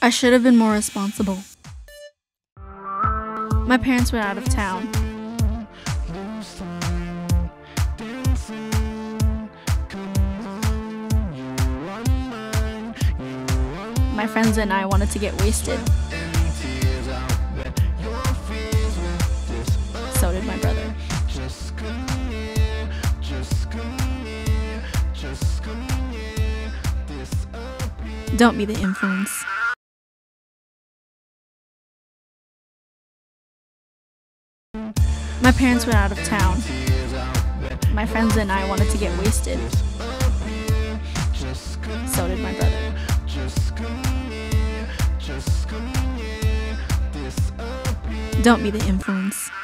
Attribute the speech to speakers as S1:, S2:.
S1: I should have been more responsible. My parents were out of town. My friends and I wanted to get wasted. So did my brother. Don't be the influence. My parents were out of town. My friends and I wanted to get wasted. So did my brother. Don't be the influence.